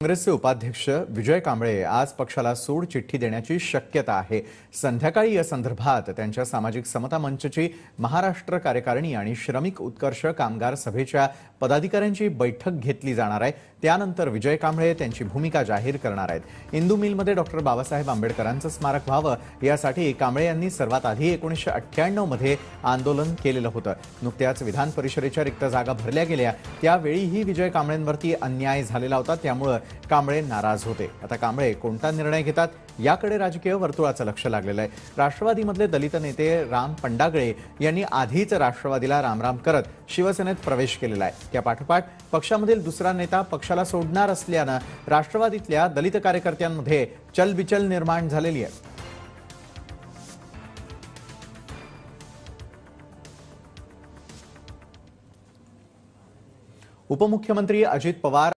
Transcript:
काँग्रेसचे उपाध्यक्ष विजय कांबळे आज पक्षाला सोड चिठ्ठी देण्याची शक्यता आहे। संध्याकाळी या संदर्भात त्यांच्या सामाजिक समता मंचची महाराष्ट्र कार्यकारिणी आणि श्रमिक उत्कर्ष कामगार सभेच्या पदाधिकाऱ्यांची बैठक घेतली जाणार आहे। त्यानंतर विजय कांबळे त्यांची भूमिका जाहीर करणार आहेत। इंदू मिलमध्ये डॉक्टर बाबासाहेब आंबेडकरांचं स्मारक व्हावं यासाठी कांबळे यांनी सर्वात आधी 1998 मध्ये आंदोलन केलेलं होतं। नुकत्याच विधान परिषदेच्या रिक्त जागा भरल्या गेल्या त्यावेळीही विजय कांबळेंवरती अन्याय झालेला होता, त्यामुळे कांबळे नाराज होते। आता कांबळे कोणता निर्णय घेतात याकडे राजकीय वर्तुळाचं लक्ष लागलेलं आहे। राष्ट्रवादीमधले दलित नेते राम पंडागळे यांनी आधीच राष्ट्रवादीला रामराम करत शिवसेनेत प्रवेश केलेला आहे। त्या पाठोपाठ पक्षामधील दुसरा नेता पक्षाला सोडणार असल्यानं राष्ट्रवादीतल्या दलित कार्यकर्त्यांमध्ये चलबिचल निर्माण झालेली आहे। उपमुख्यमंत्री अजित पवार